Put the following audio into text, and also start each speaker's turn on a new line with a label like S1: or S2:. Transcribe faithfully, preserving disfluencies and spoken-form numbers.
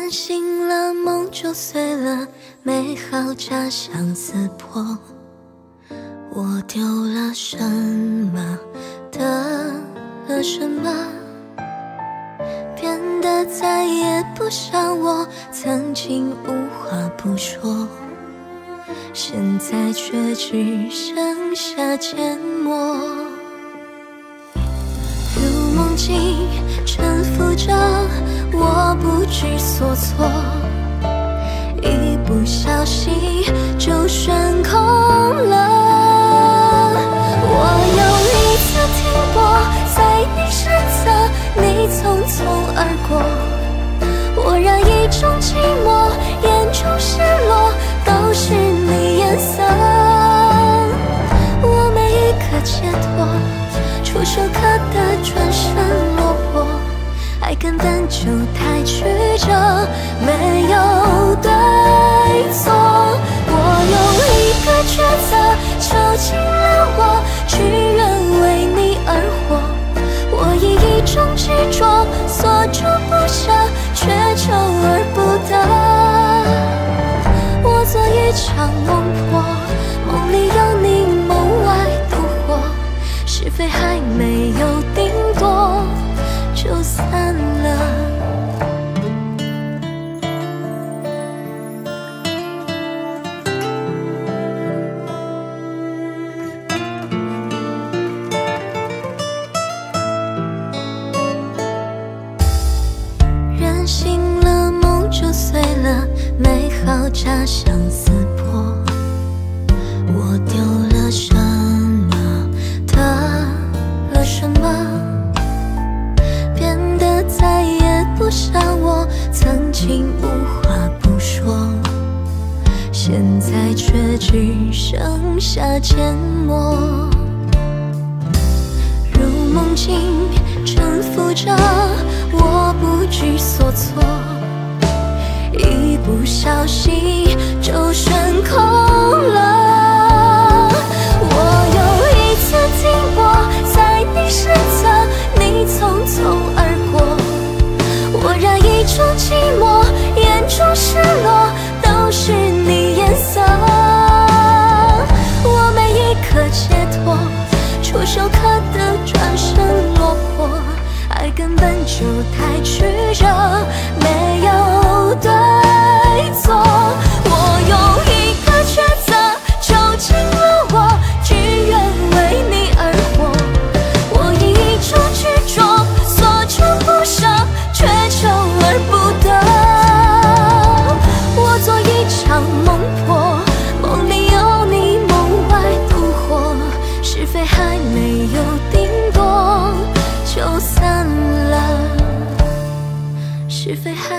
S1: 人醒了，梦就碎了，美好假象撕破。我丢了什么，得了什么，变得再也不像我曾经无话不说，现在却只剩下缄默。如梦境沉浮着，我不知所措，一不小心就悬空了。我又一次停泊在你身侧，你匆匆而过，我让一种寂寞，眼中失落都是你颜色。我每一刻解脱，触手可得转身落魄，爱根本就太曲折，没有对错。我用一个抉择囚禁了我，只愿为你而活。我以一种执着锁住不舍，却求而不得。我做一场梦破，梦里有你，梦外独活，是非还没有定夺，就散了。人醒了，梦就碎了，美好假象撕破。我丢了什么，得了什么，变得再也不像我曾经无话不说，现在却只剩下缄默。如梦境沉浮着，我不知所措，一不小心就悬空了。我又一次停泊在你身侧，你匆匆而过，我让一种寂寞，眼中失落都是你颜色。我每一刻解脱，触手可得转身落魄，爱根本就太曲折，没有对错。我用一个抉择囚禁了我，只愿为你而活。我以一种执着锁住不舍，却求而不得。我做一场梦破，梦里有你，梦外独活，是非还没有定夺，就散了。是非还